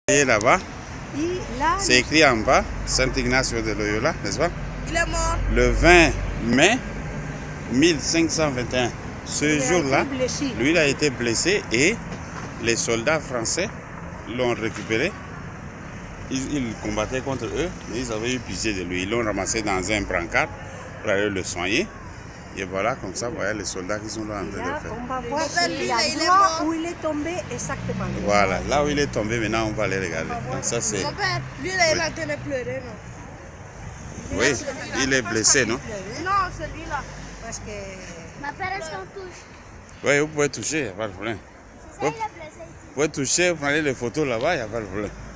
Et là-bas, c'est écrit en bas, Saint Ignacio de Loyola, n'est-ce pas? Il est mort. Le 20 mai 1521. Ce jour-là, lui, il a été blessé et les soldats français l'ont récupéré. Ils combattaient contre eux, mais ils avaient eu pitié de lui. Ils l'ont ramassé dans un brancard pour aller le soigner. Et voilà, comme ça, voilà les soldats qui sont là en train de faire. On va voir l'endroit où il est tombé exactement. Voilà, là où il est tombé, maintenant on va aller regarder. Donc ça c'est. Mon père, lui, il est en train de pleurer, non? Oui, il est blessé, non? Non, celui-là. Parce que. Ma père, est-ce qu'on touche? Oui, vous pouvez toucher, il n'y a pas de problème. C'est ça, il est blessé ici. Vous pouvez toucher, vous prenez les photos là-bas, il n'y a pas de problème.